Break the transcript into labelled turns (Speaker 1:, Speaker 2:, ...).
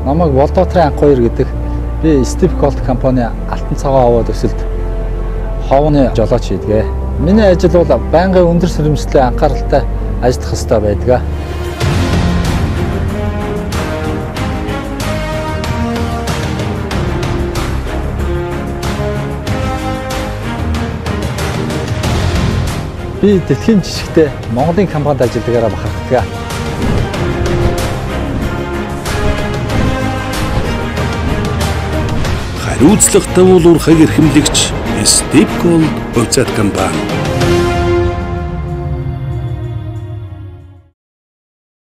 Speaker 1: Намайг Волдотрын анх 2 гэдэг би Steve Gold компани алтан цагаан овоо төсөлд ховны жолооч хийдгээ. Миний ажил бол байнгын өндөр сэрэмжлэлээ анхааралтай ажиллах хэрэгтэй байдаг. Би дэлхийн жишгтээ Монголын компанид ажилладагаараа бахархдаг.
Speaker 2: Хариуцлага тавуулуурхайг эрхэмлэгч Steve Gold хувьцаат компани